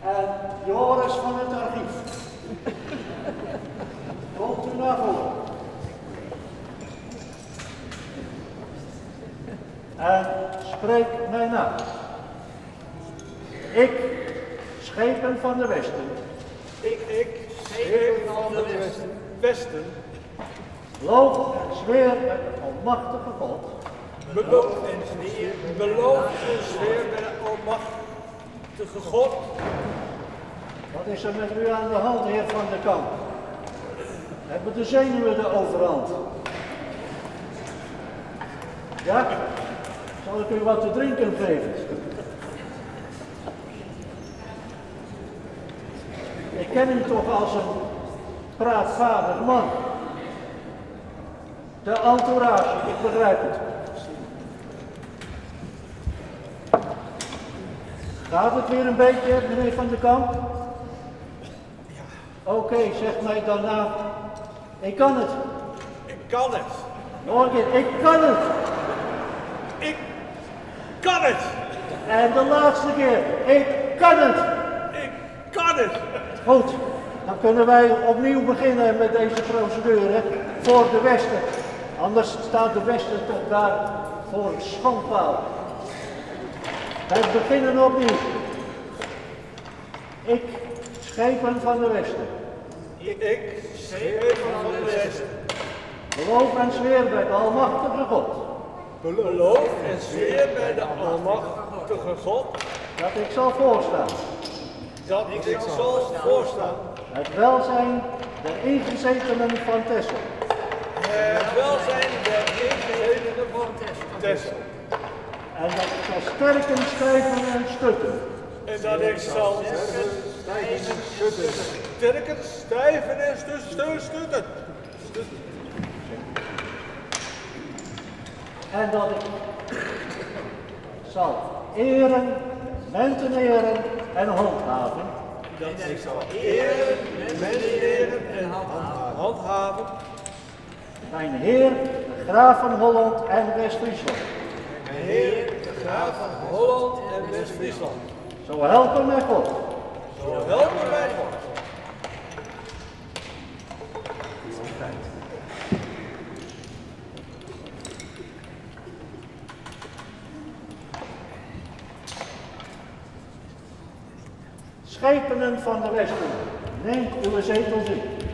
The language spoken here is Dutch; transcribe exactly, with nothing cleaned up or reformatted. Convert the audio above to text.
En Joris van het archief. Komt u naar voren. En spreek mij na. Ik, schepen van de Westen. Ik, ik, schepen van de Westen. Westen. Beloof en zweer met de almachtige God. Beloof en zweer. Beloof en zweer met de almachtige God. Wat is er met u aan de hand, heer Van der Kamp? Hebben de zenuwen de overhand? Ja? Zal ik u wat te drinken geven? Ik ken u toch als een praatvaardig man. De entourage, ik begrijp het. Gaat het weer een beetje, meneer Van der Kamp? Oké, okay, zeg mij daarna. Ik kan het. Ik kan het. Nog een keer, ik kan het. Ik kan het. En de laatste keer, ik kan het. Ik kan het. Goed, dan kunnen wij opnieuw beginnen met deze procedure voor de Westen. Anders staat de Westen toch daar voor een schandpaal. Wij beginnen opnieuw. Ik, schepen van de Westen. Ik, ik schepen van de Westen. Beloof en zweer bij de almachtige God. Beloof en zweer bij de almachtige God. Dat ik zal voorstaan. Dat ik, ik zal voorstaan. Het welzijn der ingezetenen van Texel. Het welzijn der ingezetenen van Texel. En dat ik zal sterken, stijven en stutten. En dat ik zal sterken, stijven en stutten. En dat ik zal eren, menteneren en handhaven. Dat ik zal eren, menteneren en handhaven. Mijn Heer, de Graaf van Holland en West-Friesland. Mijn Heer, de Graaf van Holland en West-Friesland. Zo helpen mij God. Zo helpen mij God. Schepenen van de Westen, neemt uw zetels in.